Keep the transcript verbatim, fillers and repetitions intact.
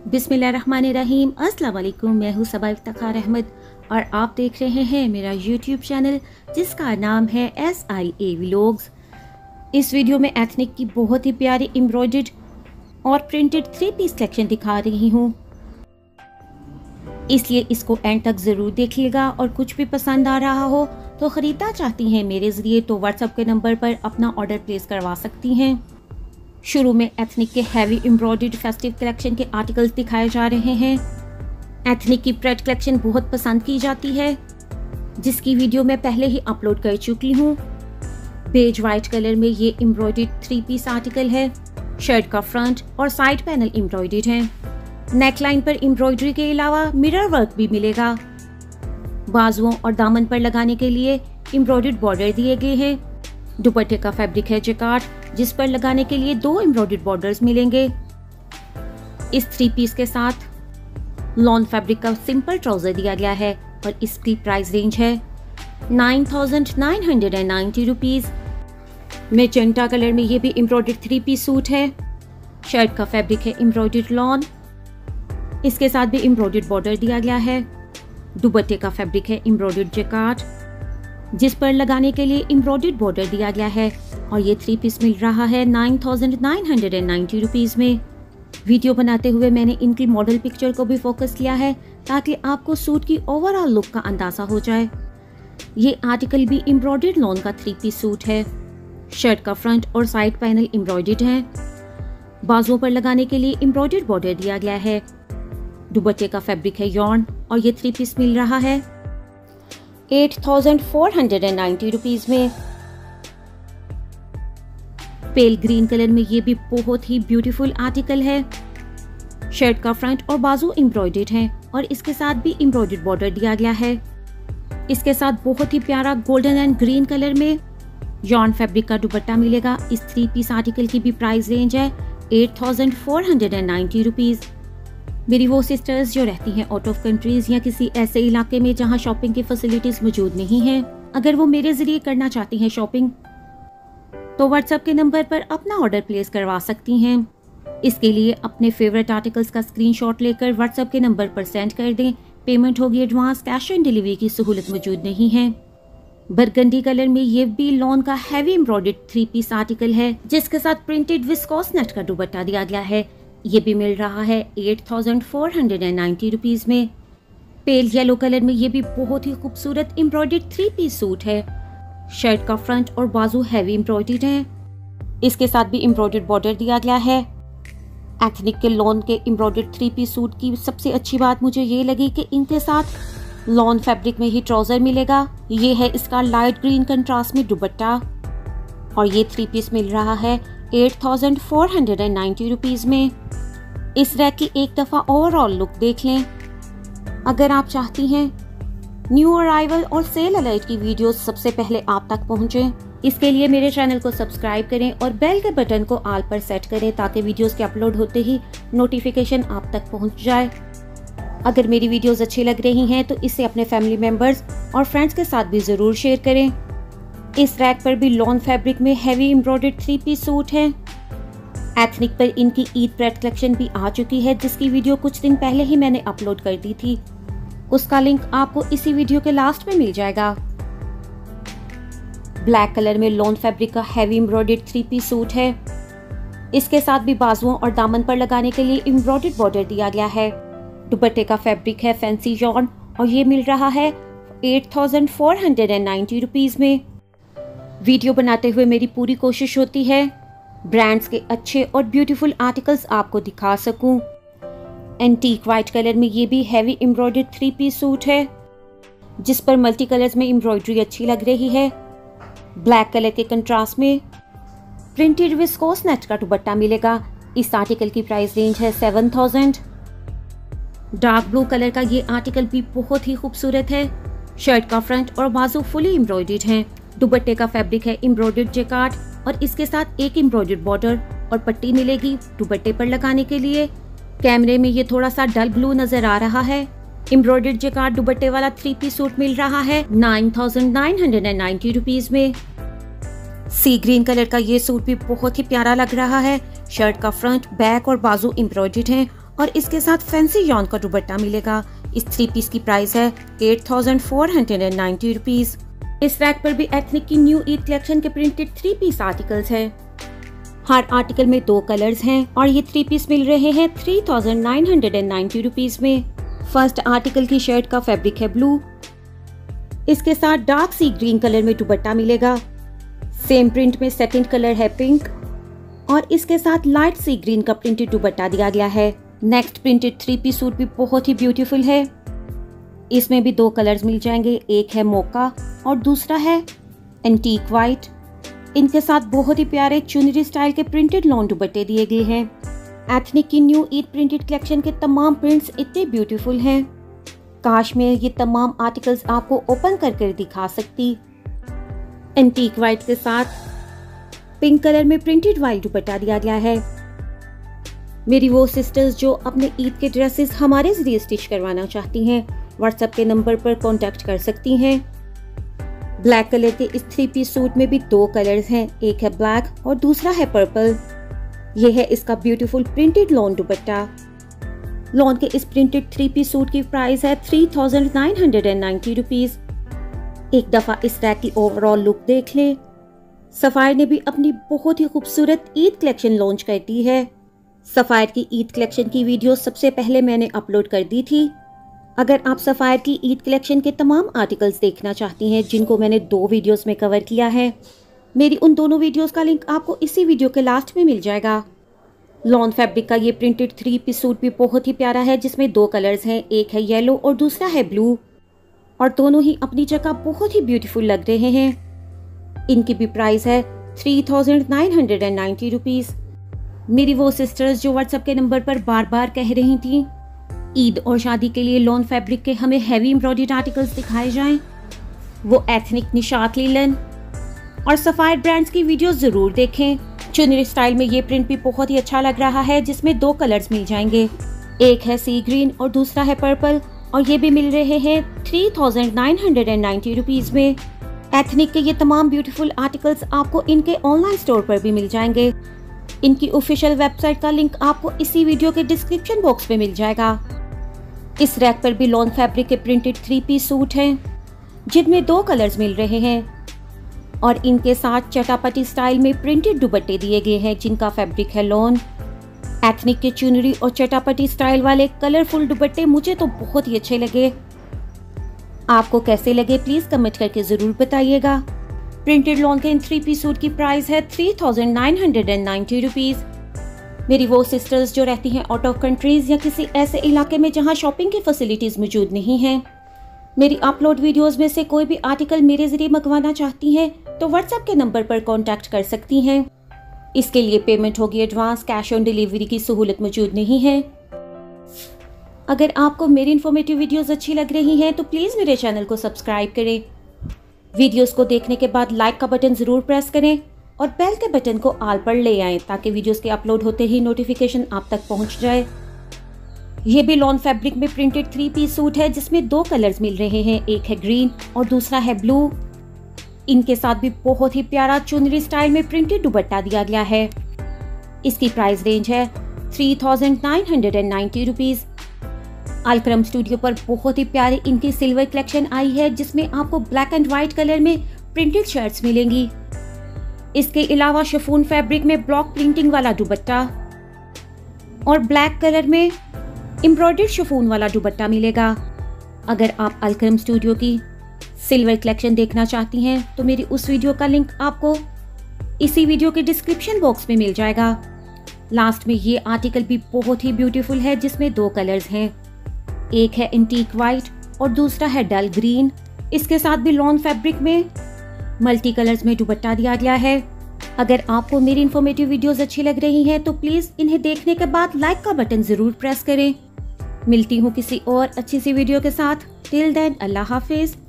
बिस्मिल्लाहिर्रहमानिर्रहीम। अस्सलाम वालेकुम। मैं हूँ सबा इफ्तिखार अहमद और आप देख रहे हैं मेरा यूट्यूब चैनल जिसका नाम है एस आई ए व्लॉग्स। इस वीडियो में एथनिक की बहुत ही प्यारी एम्ब्रॉयडर्ड और प्रिंटेड थ्री पीस कलेक्शन दिखा रही हूँ, इसलिए इसको एंड तक ज़रूर देखिएगा। और कुछ भी पसंद आ रहा हो तो ख़रीदना चाहती हैं मेरे ज़रिए तो व्हाट्सएप के नंबर पर अपना ऑर्डर प्लेस करवा सकती हैं। शुरू में एथनिक के हैवी एम्ब्रॉयडर्ड फेस्टिव कलेक्शन के आर्टिकल्स दिखाए जा रहे हैं। एथनिक की प्रेड कलेक्शन बहुत पसंद की जाती है, जिसकी वीडियो मैं पहले ही अपलोड कर चुकी हूँ। बेज वाइट कलर में ये एम्ब्रॉयडर्ड थ्री पीस आर्टिकल है। शर्ट का फ्रंट और साइड पैनल एम्ब्रॉयडर्ड है। नेकलाइन पर एम्ब्रॉयडरी के अलावा मिरर वर्क भी मिलेगा। बाजुओं और दामन पर लगाने के लिए एम्ब्रॉयडर्ड बॉर्डर दिए गए हैं। दुपट्टे का फैब्रिक है जकार्ड, जिस पर लगाने के लिए दो एम्ब्रॉयडर्ड बॉर्डर्स मिलेंगे। इस थ्री पीस के साथ लॉन फैब्रिक का सिंपल ट्राउजर दिया गया है और इसकी प्राइस रेंज है nine thousand nine hundred and ninety rupees. Magenta colour में ये भी एम्ब्रॉयडर्ड थ्री पीस सूट है। शर्ट का फैब्रिक है एम्ब्रॉयडर्ड लॉन, इसके साथ भी एम्ब्रॉयडर्ड बॉर्डर दिया गया है। दुपट्टे का फैब्रिक है एम्ब्रॉयडर्ड जकार्ड, जिस पर लगाने के लिए एम्ब्रॉयडर्ड बॉर्डर दिया गया है और ये थ्री पीस मिल रहा है nine thousand nine hundred and ninety rupees में। वीडियो बनाते हुए मैंने इनकी मॉडल पिक्चर को भी फोकस किया है ताकि आपको सूट की ओवरऑल लुक का अंदाजा हो जाए। ये आर्टिकल भी एम्ब्रॉयडर्ड लॉन का थ्री पीस सूट है। शर्ट का फ्रंट और साइड पैनल एम्ब्रॉयडर्ड है। बाजुओं पर लगाने के लिए एम्ब्रॉयडर्ड बॉर्डर दिया गया है। दुपट्टे का फैब्रिक है यॉर्न और ये थ्री पीस मिल रहा है eight thousand four hundred and ninety rupees में। पेल ग्रीन कलर में ये भी बहुत ही ब्यूटीफुल आर्टिकल है। शर्ट का फ्रंट और बाजू एम्ब्रॉयडर्ड है और इसके साथ भी एम्ब्रॉयडर्ड बॉर्डर दिया गया है। इसके साथ बहुत ही प्यारा गोल्डन एंड ग्रीन कलर में यॉर्न फैब्रिक का दुपट्टा मिलेगा। इस थ्री पीस आर्टिकल की भी प्राइस रेंज है eight thousand four hundred and ninety rupees. मेरी वो सिस्टर्स जो रहती हैं आउट ऑफ कंट्रीज या किसी ऐसे इलाके में जहां शॉपिंग की फैसिलिटीज मौजूद नहीं हैं, अगर वो मेरे जरिए करना चाहती हैं शॉपिंग, तो व्हाट्सएप के नंबर पर अपना ऑर्डर प्लेस करवा सकती हैं। इसके लिए अपने फेवरेट आर्टिकल्स का स्क्रीनशॉट लेकर व्हाट्सएप के नंबर पर सेंड कर दें। पेमेंट होगी एडवांस, कैश ऑन डिलीवरी की सहूलत मौजूद नहीं है। बरगंडी कलर में ये भी लॉन का heavy embroidered three piece article है, जिसके साथ प्रिंटेड विस्कोस नेट का दुपट्टा दिया गया है। ये भी मिल रहा है eight thousand four hundred and ninety rupees में। पेल येलो कलर में ये भी बहुत ही खूबसूरत एम्ब्रॉयडर्ड थ्री पीस सूट है। शर्ट का फ्रंट और बाजू हैवी एम्ब्रॉयडर्ड है। इसके साथ भी एम्ब्रॉयडर्ड बॉर्डर दिया गया है। एथनिक के लॉन के एम्ब्रॉयडर्ड थ्री पीस सूट की सबसे अच्छी बात मुझे ये लगी कि इनके साथ लॉन फैब्रिक में ही ट्राउजर मिलेगा। ये है इसका लाइट ग्रीन कंट्रास्ट में दुपट्टा और ये थ्री पीस मिल रहा है eight thousand four hundred and ninety rupees में। इस रैक की एक दफा ओवरऑल लुक देख लें। अगर आप चाहती हैं न्यू अराइवल और सेल अलर्ट की वीडियोस सबसे पहले आप तक पहुंचे, इसके लिए मेरे चैनल को सब्सक्राइब करें और बेल के बटन को ऑल पर सेट करें ताकि वीडियोस के अपलोड होते ही नोटिफिकेशन आप तक पहुंच जाए। अगर मेरी वीडियोस अच्छी लग रही हैं तो इसे अपने फैमिली मेंबर्स और फ्रेंड्स के साथ भी जरूर शेयर करें। इस रैक पर भी लॉन फैब्रिक में heavy embroidered three piece suit है। एथनिक पर इनकी ईद प्रेड कलेक्शन भी आ चुकी है, जिसकी वीडियो कुछ दिन पहले ही मैंने अपलोड कर दी थी। उसका लिंक आपको इसी वीडियो के लास्ट में मिल जाएगा। ब्लैक कलर में लॉन फैब्रिक का heavy embroidered three piece suit है। इसके साथ भी बाजुओं और दामन पर लगाने के लिए एम्ब्रॉयडर्ड बॉर्डर दिया गया है। दुपट्टे का फैब्रिक है फैंसी यॉर्न और ये मिल रहा है eight thousand four hundred and ninety rupees में। वीडियो बनाते हुए मेरी पूरी कोशिश होती है ब्रांड्स के अच्छे और ब्यूटीफुल आर्टिकल्स आपको दिखा सकूं। एंटीक वाइट कलर में ये भी heavy embroidered three piece suit है, जिस पर मल्टी कलर्स में एम्ब्रॉयडरी अच्छी लग रही है। ब्लैक कलर के कंट्रास्ट में प्रिंटेड विस्कोस नेट का दुपट्टा मिलेगा। इस आर्टिकल की प्राइस रेंज है seven thousand. Dark blue colour का ये आर्टिकल भी बहुत ही खूबसूरत है। शर्ट का फ्रंट और बाजू फुली एम्ब्रॉयडर्ड है। दुपट्टे का फैब्रिक है एम्ब्रॉयडर्ड जकार्ड और इसके साथ एक एम्ब्रॉयडर्ड बॉर्डर और पट्टी मिलेगी दुपट्टे पर लगाने के लिए। कैमरे में ये थोड़ा सा डल ब्लू नजर आ रहा है। एम्ब्रॉयडर्ड जकार्ड दुपट्टे वाला थ्री पीस सूट मिल रहा है nine thousand nine hundred and ninety rupees में। सी ग्रीन कलर का ये सूट भी बहुत ही प्यारा लग रहा है। शर्ट का फ्रंट, बैक और बाजू एम्ब्रॉयडर्ड है और इसके साथ फैंसी यॉन का दुपट्टा मिलेगा। इस थ्री पीस की प्राइस है eight thousand four hundred ninety rupees. इस रैक पर भी एथनिक की न्यू ईद कलेक्शन के प्रिंटेड थ्री पीस आर्टिकल्स हैं। हर आर्टिकल में दो कलर्स हैं और ये थ्री पीस मिल रहे हैं three thousand nine hundred ninety rupees में। फर्स्ट आर्टिकल की शर्ट का फैब्रिक है ब्लू। इसके साथ डार्क सी ग्रीन कलर में दुपट्टा मिलेगा। सेम प्रिंट में सेकंड कलर है पिंक और इसके साथ लाइट सी ग्रीन का प्रिंटेड दुपट्टा दिया गया है। Next printed three piece suit भी बहुत ही ब्यूटीफुल है। इसमें भी दो कलर्स मिल जाएंगे, एक है मोका और दूसरा है एंटीक वाइट। इनके साथ बहुत ही प्यारे चुनरी स्टाइल के प्रिंटेड लॉन दुपट्टे दिए गए हैं। एथनिक की न्यू ईद प्रिंटेड कलेक्शन के तमाम प्रिंट्स इतने ब्यूटीफुल हैं, काश मैं ये तमाम आर्टिकल्स आपको ओपन कर कर दिखा सकती। एंटीक वाइट के साथ पिंक कलर में प्रिंटेड वाइट दुपट्टा दिया गया है। मेरी वो सिस्टर्स जो अपने ईद के ड्रेसेस हमारे जरिए स्टिच करवाना चाहती हैं, व्हाट्सएप के नंबर पर कांटेक्ट कर सकती हैं। ब्लैक कलर के इस थ्री पीस सूट में भी दो कलर्स हैं, एक है ब्लैक और दूसरा है पर्पल। ये है इसका beautiful printed lawn dupatta. Lawn के इस प्रिंटेड थ्री पीस सूट की प्राइस है three thousand nine hundred ninety rupees. एक दफा इस रैक की ओवरऑल लुक देख ले। सफायर ने भी अपनी बहुत ही खूबसूरत ईद कलेक्शन लॉन्च कर दी है। सफायर की ईद कलेक्शन की वीडियो सबसे पहले मैंने अपलोड कर दी थी। अगर आप सफायर की ईद कलेक्शन के तमाम आर्टिकल्स देखना चाहती हैं, जिनको मैंने दो वीडियोस में कवर किया है, मेरी उन दोनों वीडियोस का लिंक आपको इसी वीडियो के लास्ट में मिल जाएगा। लॉन फैब्रिक का ये प्रिंटेड थ्री पीस सूट भी बहुत ही प्यारा है, जिसमें दो कलर्स हैं, एक है येलो और दूसरा है ब्लू और दोनों ही अपनी जगह बहुत ही ब्यूटीफुल लग रहे हैं। इनकी भी प्राइस है three thousand nine hundred ninety rupees. मेरी वो सिस्टर्स जो व्हाट्सएप के नंबर पर बार बार कह रही थी ईद और शादी के लिए लॉन फैब्रिक के हमें हैवी एम्ब्रॉयडर्ड आर्टिकल्स दिखाए जाएं, वो एथनिक निशात लीलन और सफायर ब्रांड्स की वीडियोस जरूर देखें। चुनरी स्टाइल में ये प्रिंट भी बहुत ही अच्छा लग रहा है, जिसमें दो कलर्स मिल जाएंगे, एक है सी ग्रीन और दूसरा है पर्पल और ये भी मिल रहे हैं three thousand nine hundred ninety rupees में। एथनिक के ये तमाम ब्यूटीफुल आर्टिकल्स आपको इनके ऑनलाइन स्टोर पर भी मिल जाएंगे। इनकी ऑफिशियल वेबसाइट का लिंक आपको इसी वीडियो के डिस्क्रिप्शन बॉक्स में मिल जाएगा। इस रैक पर भी लॉन फैब्रिक के प्रिंटेड थ्री पीस सूट हैं, जिनमें दो कलर्स मिल रहे हैं और इनके साथ चटापटी स्टाइल में प्रिंटेड दुपट्टे दिए गए हैं, जिनका फैब्रिक है लॉन। एथनिक के चुनरी और चटापटी स्टाइल वाले कलरफुल दुपट्टे मुझे तो बहुत ही अच्छे लगे। आपको कैसे लगे प्लीज कमेंट करके जरूर बताइएगा। प्रिंटेड लॉन के इन थ्री पीस सूट की प्राइस है three thousand nine hundred ninety rupees. मेरी वो सिस्टर्स जो रहती हैं आउट ऑफ कंट्रीज या किसी ऐसे इलाके में जहां शॉपिंग की फैसिलिटीज मौजूद नहीं हैं, मेरी अपलोड वीडियोस में से कोई भी आर्टिकल मेरे जरिए मंगवाना चाहती हैं तो व्हाट्सएप के नंबर पर कांटेक्ट कर सकती हैं। इसके लिए पेमेंट होगी एडवांस, कैश ऑन डिलीवरी की सहूलत मौजूद नहीं है। अगर आपको मेरी इन्फॉर्मेटिव वीडियोस अच्छी लग रही हैं तो प्लीज़ मेरे चैनल को सब्सक्राइब करें। वीडियोस को देखने के बाद लाइक का बटन ज़रूर प्रेस करें और बेल के बटन को आल पर ले आएं, ताकि वीडियोस के अपलोड होते ही नोटिफिकेशन आप तक पहुंच जाए। ये भी लॉन फैब्रिक में प्रिंटेड थ्री पीस सूट है, जिसमें दो कलर्स मिल रहे हैं, एक है ग्रीन और दूसरा है ब्लू। इनके साथ भी बहुत ही प्यारा चुनरी स्टाइल में प्रिंटेड दुपट्टा दिया गया है। इसकी प्राइस रेंज है three thousand nine hundred ninety rupees. Alkaram Studio पर बहुत ही प्यारी इनकी सिल्वर कलेक्शन आई है, जिसमें आपको ब्लैक एंड व्हाइट कलर में प्रिंटेड शर्ट्स मिलेंगी। इसके अलावा शिफॉन फैब्रिक में ब्लॉक प्रिंटिंग वाला दुपट्टा और ब्लैक कलर में एम्ब्रॉयडर्ड शिफॉन वाला दुपट्टा मिलेगा। अगर आप अलक्रम स्टूडियो की सिल्वर कलेक्शन देखना चाहती हैं तो मेरी उस वीडियो का लिंक आपको इसी वीडियो के डिस्क्रिप्शन बॉक्स में मिल जाएगा। लास्ट में ये आर्टिकल भी बहुत ही ब्यूटीफुल है, जिसमें दो कलर्स हैं, एक है एंटीक वाइट और दूसरा है डल ग्रीन। इसके साथ भी लॉन फैब्रिक में मल्टी कलर्स में दुपट्टा दिया गया है। अगर आपको मेरी इन्फॉर्मेटिव वीडियोस अच्छी लग रही हैं तो प्लीज इन्हें देखने के बाद लाइक का बटन जरूर प्रेस करें। मिलती हूँ किसी और अच्छी सी वीडियो के साथ। टिल देन अल्लाह हाफिज।